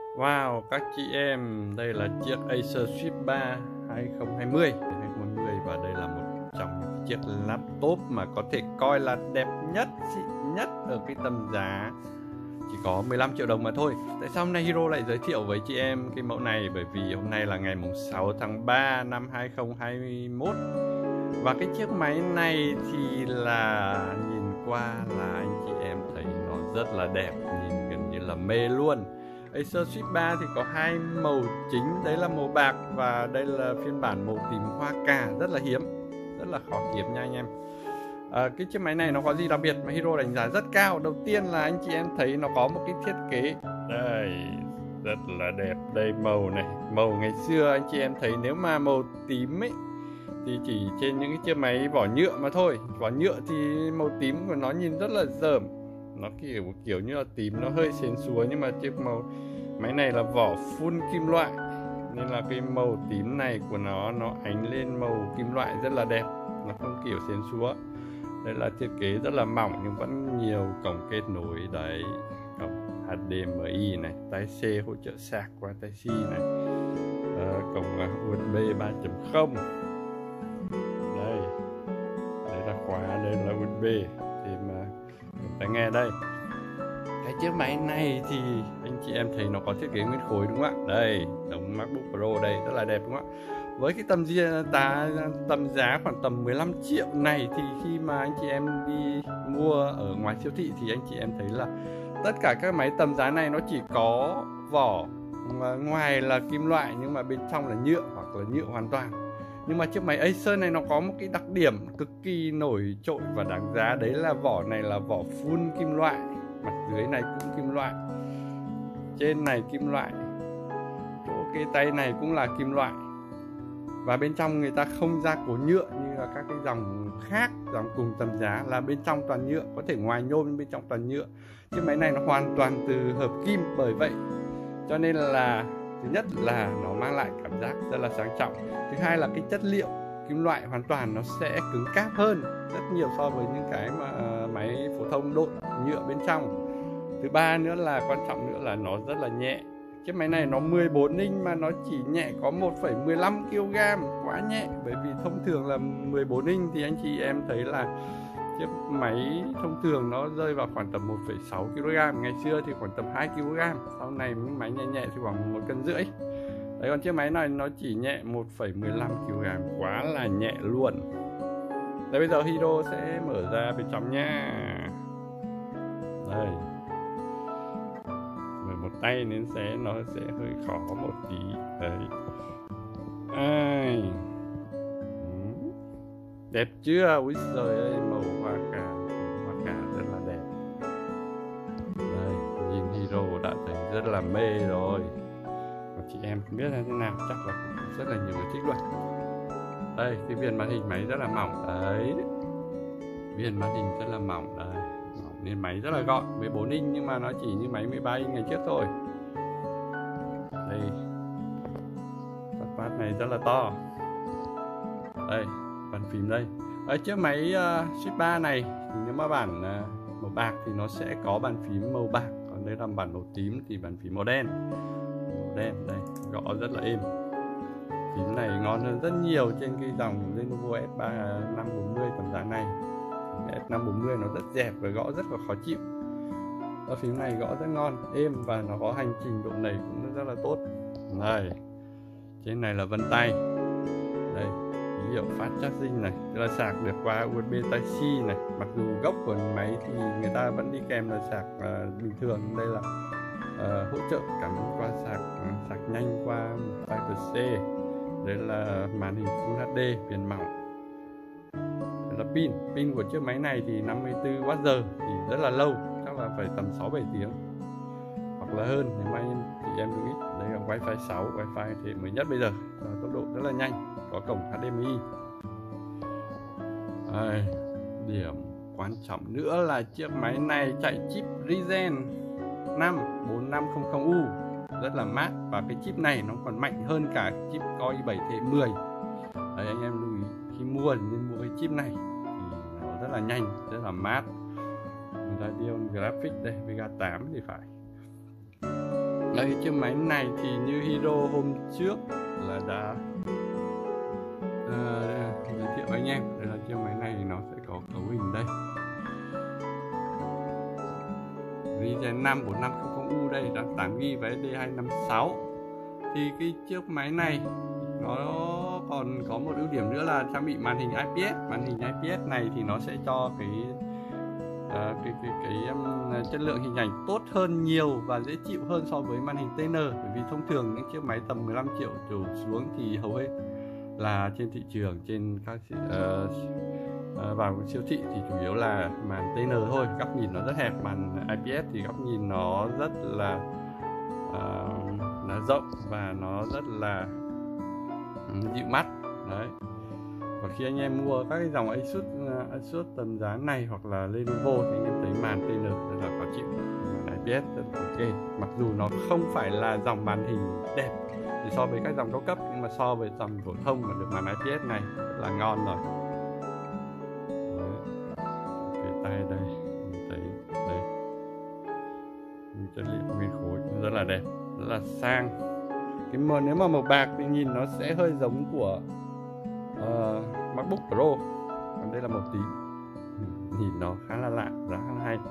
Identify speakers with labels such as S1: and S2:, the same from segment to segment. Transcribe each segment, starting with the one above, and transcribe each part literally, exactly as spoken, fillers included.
S1: Wow, các chị em, đây là chiếc Acer Swift ba hai không hai không hai không hai không và đây là một trong những chiếc laptop mà có thể coi là đẹp nhất, xịn nhất ở cái tầm giá chỉ có mười lăm triệu đồng mà thôi. Tại sao hôm nay Hero lại giới thiệu với chị em cái mẫu này? Bởi vì hôm nay là ngày sáu tháng ba năm hai không hai mốt và cái chiếc máy này thì là nhìn qua là anh chị em thấy nó rất là đẹp, nhìn gần như là mê luôn. Acer Swift ba thì có hai màu chính, đấy là màu bạc và đây là phiên bản màu tím hoa cà, rất là hiếm, rất là khó kiếm nha anh em. À, cái chiếc máy này nó có gì đặc biệt mà Hero đánh giá rất cao? Đầu tiên là anh chị em thấy nó có một cái thiết kế đây rất là đẹp. Đây màu này, màu ngày xưa anh chị em thấy nếu mà màu tím ấy thì chỉ trên những cái chiếc máy vỏ nhựa mà thôi. Vỏ nhựa thì màu tím của nó nhìn rất là rởm, nó kiểu kiểu như là tím nó hơi xến xúa, nhưng mà chiếc màu máy này là vỏ full kim loại nên là cái màu tím này của nó nó ánh lên màu kim loại rất là đẹp, nó không kiểu xến xúa. Đây là thiết kế rất là mỏng nhưng vẫn nhiều cổng kết nối đấy, cổng hát đê em i này, tai C hỗ trợ sạc qua tai C này, à, cổng u ét bê ba chấm không, đây đây là khóa, đây là u ét bê thì mà tai nghe đây. Cái chiếc máy này thì anh chị em thấy nó có thiết kế nguyên khối đúng không ạ? Đây, đống MacBook Pro đây rất là đẹp đúng không ạ? Với cái tầm giá tầm giá khoảng tầm mười lăm triệu này thì khi mà anh chị em đi mua ở ngoài siêu thị thì anh chị em thấy là tất cả các máy tầm giá này nó chỉ có vỏ ngoài là kim loại nhưng mà bên trong là nhựa hoặc là nhựa hoàn toàn. Nhưng mà chiếc máy Acer này nó có một cái đặc điểm cực kỳ nổi trội và đáng giá, đấy là vỏ này là vỏ full kim loại, mặt dưới này cũng kim loại, trên này kim loại, chỗ cái tay này cũng là kim loại, và bên trong người ta không gia cố nhựa như là các cái dòng khác, dòng cùng tầm giá là bên trong toàn nhựa, có thể ngoài nhôm nhưng bên trong toàn nhựa. Chiếc máy này nó hoàn toàn từ hợp kim, bởi vậy cho nên là thứ nhất là nó mang lại cảm giác rất là sang trọng, thứ hai là cái chất liệu kim loại hoàn toàn nó sẽ cứng cáp hơn rất nhiều so với những cái mà máy phổ thông độn nhựa bên trong. Thứ ba nữa là quan trọng nữa là nó rất là nhẹ. Chiếc máy này nó mười bốn inch mà nó chỉ nhẹ có một phẩy mười lăm ki lô gam, quá nhẹ. Bởi vì thông thường là mười bốn inch thì anh chị em thấy là chiếc máy thông thường nó rơi vào khoảng tầm một phẩy sáu ki lô gam, ngày xưa thì khoảng tầm hai ki lô gam, sau này những máy nhẹ nhẹ thì khoảng một cân rưỡi. Đấy, còn chiếc máy này nó chỉ nhẹ một phẩy mười lăm ki lô gam, quá là nhẹ luôn. Đây, bây giờ Hero sẽ mở ra bên trong nha. Đây, mở một tay nên sẽ nó sẽ hơi khó một tí. Đấy, ai đẹp chưa? Úi giời ơi, màu hoa cà, hoa cà rất là đẹp. Đây, nhìn Hero đã thấy rất là mê rồi. Và chị em không biết là thế nào, chắc là cũng rất là nhiều người thích luôn. Đây, cái viền màn hình máy rất là mỏng đấy, viền màn hình rất là mỏng đây, mỏng nên máy rất là gọn, mười bốn inch nhưng mà nó chỉ như máy mười ba inch ngày trước thôi. Đây, touchpad này rất là to. Đây, bàn phím đây. Ở chiếc máy uh, Swift ba này thì nếu mà bản uh, màu bạc thì nó sẽ có bàn phím màu bạc, còn đây là bản màu tím thì bàn phím màu đen. Màu đen đây, gõ rất là êm. Phím này ngon hơn rất nhiều trên cái dòng Lenovo F ba năm bốn mươi tầm giá này. F năm bốn mươi nó rất dẹp và gõ rất là khó chịu. Và phím này gõ rất ngon, êm và nó có hành trình độ nảy cũng rất là tốt. Đây, trên này là vân tay. Đây, ký hiệu fast charging này, tức là sạc được qua u ét bê Type-C này. Mặc dù gốc của máy thì người ta vẫn đi kèm là sạc uh, bình thường, đây là uh, hỗ trợ cắm qua sạc uh, sạc nhanh qua Type-C. Đây là màn hình Full hát đê viền mỏng. Đây là pin, pin của chiếc máy này thì năm mươi tư oát giờ thì rất là lâu, chắc là phải tầm sáu bảy tiếng hoặc là hơn nếu mà anh chị em lưu ý. Đây là Wi-Fi sáu, Wi-Fi thế mới nhất bây giờ, tốc độ rất là nhanh, có cổng hát đê em i. Đây, điểm quan trọng nữa là chiếc máy này chạy chip Ryzen năm bốn năm không không U, rất là mát, và cái chip này nó còn mạnh hơn cả chip Core i bảy thế mười. Đấy, anh em lưu ý khi mua nên mua cái chip này thì nó rất là nhanh, rất là mát. Radeon Graphics đây, Vega tám thì phải. Đây, chiếc máy này thì như Hero hôm trước là đã uh, giới thiệu với anh em. Đây là chiếc máy này thì nó sẽ có cấu hình đây, Ryzen năm bốn năm không không U đây, RAM tám gi-ga-bai và ét đê hai năm sáu. Thì cái chiếc máy này nó còn có một ưu điểm nữa là trang bị màn hình i pê ét. Màn hình i pê ét này thì nó sẽ cho cái uh, cái cái, cái um, chất lượng hình ảnh tốt hơn nhiều và dễ chịu hơn so với màn hình tê en. Bởi vì thông thường những chiếc máy tầm mười lăm triệu đổ xuống thì hầu hết là trên thị trường, trên các uh, uh, vào siêu thị thì chủ yếu là màn tê en thôi, góc nhìn nó rất hẹp. Màn i pê ét thì góc nhìn nó rất là uh, là rộng và nó rất là dịu mắt đấy. Và khi anh em mua các cái dòng Asus Asus tầm giá này hoặc là Lenovo thì anh em thấy màn tê en rất là khó chịu, màn i pê ét rất là ok. Mặc dù nó không phải là dòng màn hình đẹp thì so với các dòng cao cấp, nhưng mà so với dòng phổ thông mà được màn i pê ét này rất là ngon rồi. Đấy. Cái tay đây mình thấy đây, chất liệu nguyên khối rất là đẹp, rất là sang. Cái màu, nếu mà màu bạc thì nhìn nó sẽ hơi giống của uh, MacBook Pro, còn đây là màu tím, nhìn nó khá là lạ, khá là hay.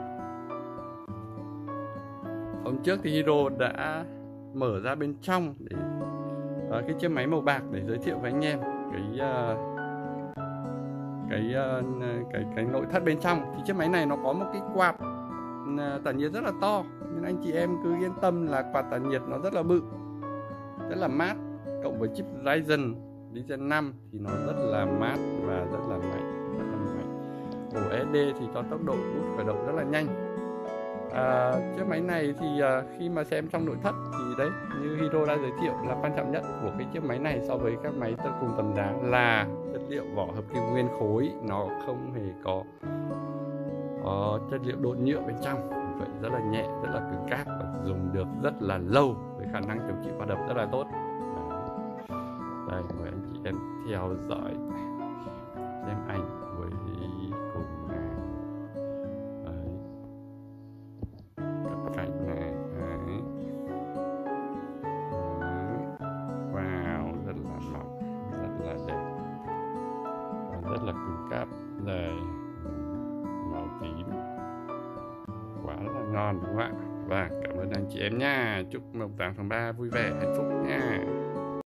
S1: Hôm trước thì Hero đã mở ra bên trong để uh, cái chiếc máy màu bạc để giới thiệu với anh em cái uh, cái, uh, cái cái nội thất bên trong. Thì chiếc máy này nó có một cái quạt uh, tản nhiệt rất là to, nên anh chị em cứ yên tâm là quạt tản nhiệt nó rất là bự, rất là mát. Cộng với chip Ryzen Ryzen năm thì nó rất là mát và rất là mạnh, rất là mạnh. Ổ ét đê thì cho tốc độ bút khởi động rất là nhanh. À, chiếc máy này thì à, khi mà xem trong nội thất thì đấy, như Hero đã giới thiệu, là quan trọng nhất của cái chiếc máy này so với các máy tân cùng tầm giá là chất liệu vỏ hợp kim nguyên khối, nó không hề có uh, chất liệu độn nhựa bên trong, vậy rất là nhẹ, rất là cứng cáp và dùng được rất là lâu với khả năng chống chịu va đập rất là tốt. Đây, mời anh chị em theo dõi xem ảnh với cùng này. Đấy. Cận cảnh này. Đấy. Đấy. Wow, rất là mỏng, rất là đẹp và rất là cứng cáp. Đây, màu tím, quá là ngon đúng không ạ? Và cảm ơn anh chị em nha. Chúc mồng tám tháng ba vui vẻ hạnh phúc nha.